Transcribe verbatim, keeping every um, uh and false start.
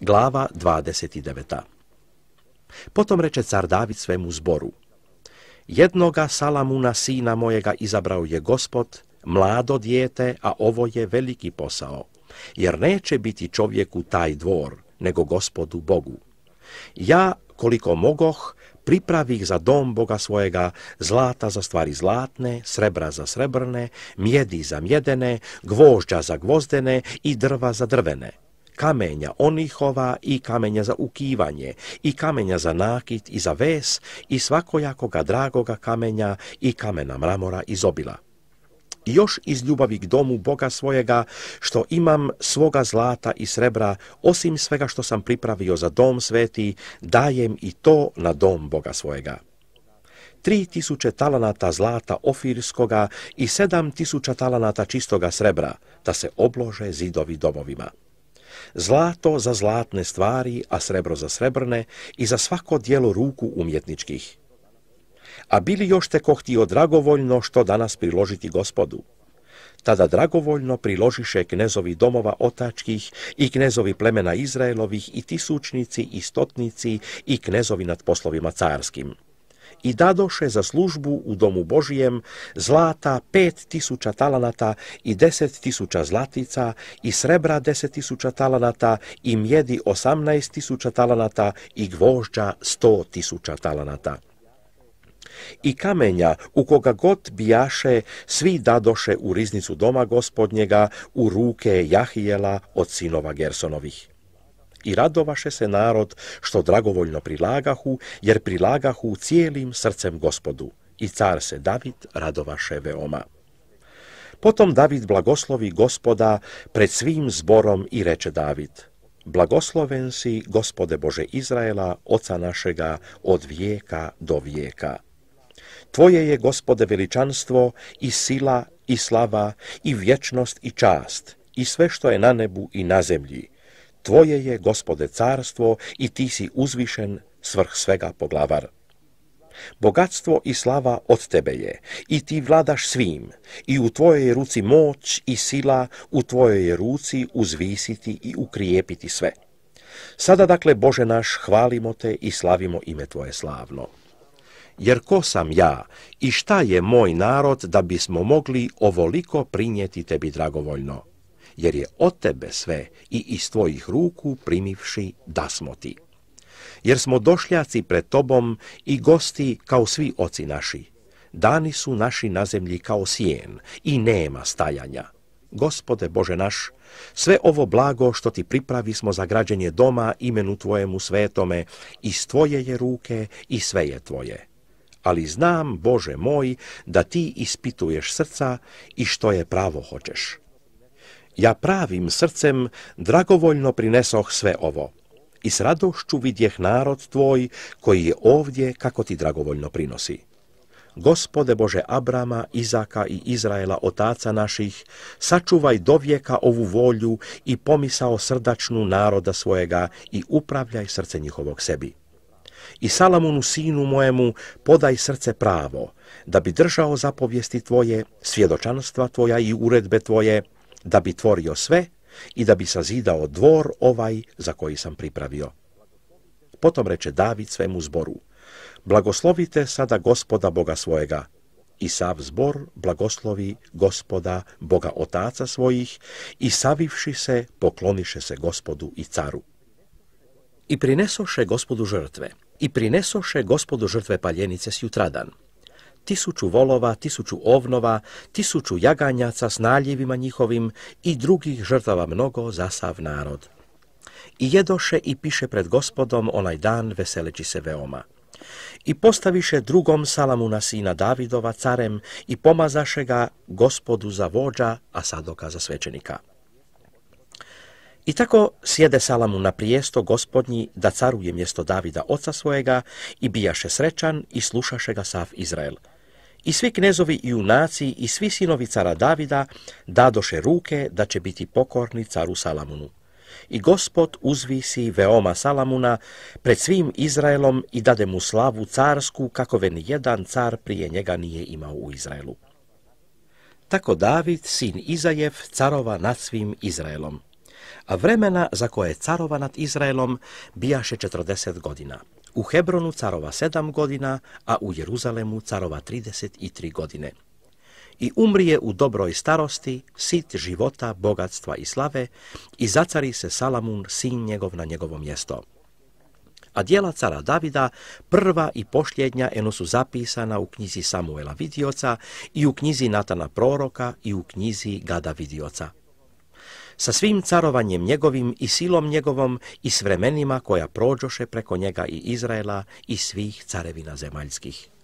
Glava dvadeset devet. Potom reče car David svemu zboru: Jednoga Salamuna, sina mojega, izabrao je Gospod, mlado dijete, a ovo je veliki posao, jer neće biti čovjeku taj dvor, nego Gospodu Bogu. Ja, koliko mogoh, pripravih za dom Boga svojega, zlata za stvari zlatne, srebra za srebrne, mjedi za mjedene, gvožđa za gvozdene i drva za drvene, kamenja onihova i kamenja za ukivanje, i kamenja za nakit i za ves, i svakojakoga dragoga kamenja i kamena mramora izobila. I još iz ljubavi k domu Boga svojega, što imam svoga zlata i srebra, osim svega što sam pripravio za dom sveti, dajem i to na dom Boga svojega. Tri tisuće talanata zlata ofirskoga i sedam tisuća talanata čistoga srebra, da se oblože zidovi domovima. Zlato za zlatne stvari, a srebro za srebrne, i za svako djelo ruku umjetničkih. A bili još teko htio dragovoljno što danas priložiti Gospodu. Tada dragovoljno priložiše knezovi domova otačkih i knezovi plemena Izraelovih i tisućnici i stotnici i knezovi nad poslovima carskim. I dadoše za službu u domu Božijem zlata pet tisuća talanata i deset tisuća zlatica i srebra deset tisuća talanata i mjedi osamnaest tisuća talanata i gvožđa sto tisuća talanata. I kamenja, u koga god bijaše, svi dadoše u riznicu doma Gospodnjega u ruke Jahijela od sinova Gersonovih. I radovaše se narod što dragovoljno prilagahu, jer prilagahu cijelim srcem Gospodu. I car se David radovaše veoma. Potom David blagoslovi Gospoda pred svim zborom i reče David: Blagosloven si, Gospode Bože Izraela, oca našega, od vijeka do vijeka. Tvoje je, Gospode, veličanstvo i sila i slava i vječnost i čast i sve što je na nebu i na zemlji. Tvoje je, Gospode, carstvo i ti si uzvišen svrh svega poglavar. Bogatstvo i slava od tebe je i ti vladaš svim i u tvojoj je ruci moć i sila, u tvojoj je ruci uzvisiti i ukrijepiti sve. Sada dakle, Bože naš, hvalimo te i slavimo ime tvoje slavno. Jer ko sam ja i šta je moj narod da bismo mogli ovoliko prinijeti tebi dragovoljno? Jer je od tebe sve i iz tvojih ruku primivši da smo ti. Jer smo došljaci pred tobom i gosti kao svi oci naši. Dani su naši na zemlji kao sjen i nema stajanja. Gospode Bože naš, sve ovo blago što ti pripravi smo za građenje doma imenu tvojemu svetome, iz tvoje je ruke i sve je tvoje. Ali znam, Bože moj, da ti ispituješ srca i što je pravo hoćeš. Ja pravim srcem dragovoljno prinesoh sve ovo i s radošću vidjeh narod tvoj koji je ovdje kako ti dragovoljno prinosi. Gospode Bože Abrama, Izaka i Izraela, otaca naših, sačuvaj dovijeka ovu volju i pomisao srdačnu naroda svojega i upravljaj srce njihovog sebi. I Salamunu, sinu mojemu, podaj srce pravo, da bi držao zapovijesti tvoje, svjedočanstva tvoja i uredbe tvoje, da bi tvorio sve i da bi sazidao dvor ovaj za koji sam pripravio. Potom reče David svemu zboru: Blagoslovite sada Gospoda Boga svojega. I sav zbor blagoslovi Gospoda Boga otaca svojih i savivši se pokloniše se Gospodu i caru. I prinesoše Gospodu žrtve, i prinesoše Gospodu žrtve paljenice sjutradan. Tisuću volova, tisuću ovnova, tisuću jaganjaca s naljevima njihovim i drugih žrtava mnogo za sav narod. I jedoše i piše pred Gospodom onaj dan veseleći se veoma. I postaviše drugom Salamuna sina Davidova carem i pomazaše ga Gospodu za vođa, a Sadoka za svećenika. I tako sjede Salamun na prijesto Gospodnji da caruje mjesto Davida oca svojega i bijaše srećan i slušaše ga sav Izrael. I svi knezovi i junaci i svi sinovi cara Davida dadoše ruke da će biti pokorni caru Salamunu. I Gospod uzvisi veoma Salamuna pred svim Izraelom i dade mu slavu carsku kakove ni jedan car prije njega nije imao u Izraelu. Tako David, sin Izajev, carova nad svim Izraelom. A vremena za koje carova nad Izraelom bijaše četrdeset godina. U Hebronu carova sedam godina, a u Jeruzalemu carova trideset i tri godine. I umrije u dobroj starosti, sit života, bogatstva i slave, i zacari se Salamun, sin njegov, na njegovo mjesto. A djela cara Davida, prva i posljednja, eno su zapisana u knjizi Samuela vidioca i u knjizi Natana proroka i u knjizi Gada vidioca. Sa svim carovanjem njegovim i silom njegovom i s vremenima koja prođoše preko njega i Izraela i svih carevina zemaljskih.